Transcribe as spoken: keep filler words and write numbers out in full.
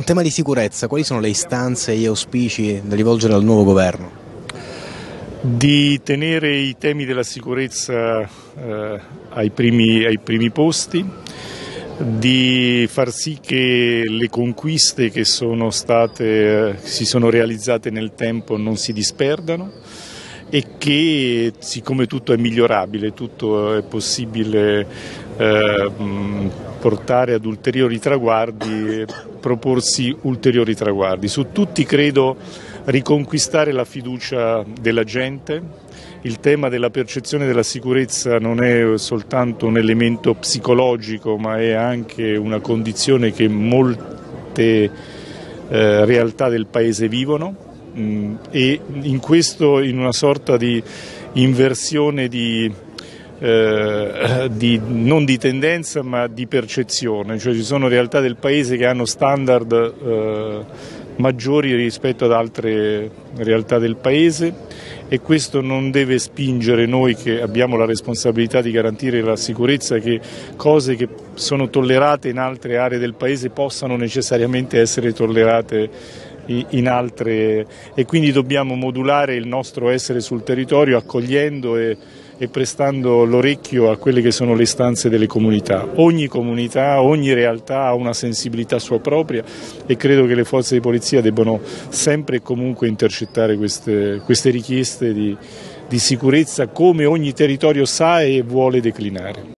tema di sicurezza, quali sono le istanze e gli auspici da rivolgere al nuovo governo? Di tenere i temi della sicurezza eh, ai, primi, ai primi posti, di far sì che le conquiste che sono state, eh, si sono realizzate nel tempo non si disperdano e che, siccome tutto è migliorabile, tutto è possibile eh, portare ad ulteriori traguardi, proporsi ulteriori traguardi. Su tutti credo riconquistare la fiducia della gente. Il tema della percezione della sicurezza non è soltanto un elemento psicologico, ma è anche una condizione che molte eh, realtà del Paese vivono. E in questo, in una sorta di inversione di, eh, di, non di tendenza ma di percezione, cioè ci sono realtà del Paese che hanno standard eh, maggiori rispetto ad altre realtà del Paese e questo non deve spingere noi che abbiamo la responsabilità di garantire la sicurezza che cose che sono tollerate in altre aree del Paese possano necessariamente essere tollerate in altre, e quindi dobbiamo modulare il nostro essere sul territorio accogliendo e, e prestando l'orecchio a quelle che sono le istanze delle comunità. Ogni comunità, ogni realtà ha una sensibilità sua propria e credo che le forze di polizia debbano sempre e comunque intercettare queste, queste richieste di, di sicurezza come ogni territorio sa e vuole declinare.